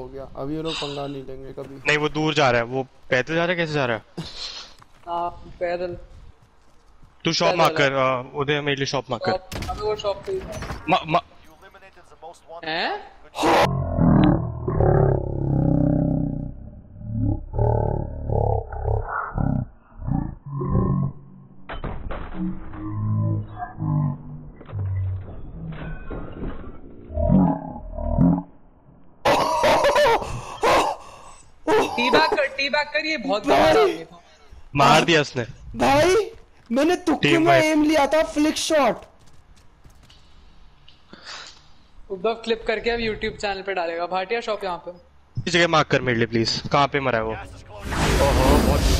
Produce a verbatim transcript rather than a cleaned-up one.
हो गया। अभी ये लोग पंगा नहीं लेंगे कभी। नहीं वो दूर जा रहा है, वो पैदल जा रहा है, कैसे जा रहा है? हाँ पैदल। तू शॉप मार्क कर, उधर मेरे लिए शॉप मार्क कर। अबे वो शॉप पे ही था। मा, मा... हैं? टी बैक कर, टी बैक कर, ये बहुत बड़ा था। मार दिया उसने भाई। मैंने तुक्के में एम लिया था, फ्लिक शॉट। उधर क्लिप करके अब यूट्यूब चैनल पे डालेगा। भाटिया शॉप यहाँ पे। इस जगह मार्क कर मेरे लिए प्लीज, कहाँ पे मरा है वो? ओहो बहुत